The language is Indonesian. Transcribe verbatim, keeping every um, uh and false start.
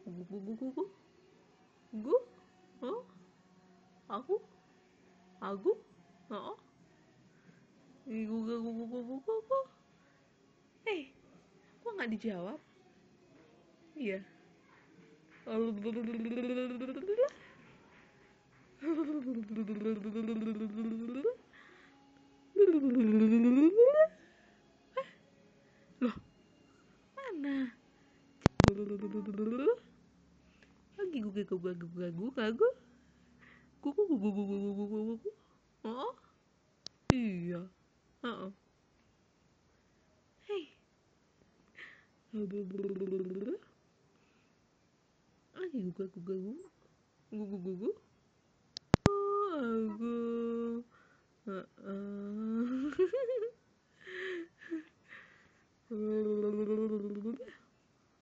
gugu gugu gugu gu oh aku aku oh gugu gugu gugu gugu eh kok nggak dijawab? Iya. Loh, mana? Lagi gue gue gue gue gue gue kuku kuku kuku kuku kuku oh iya oh hei lagi gue gue gue gue gue gue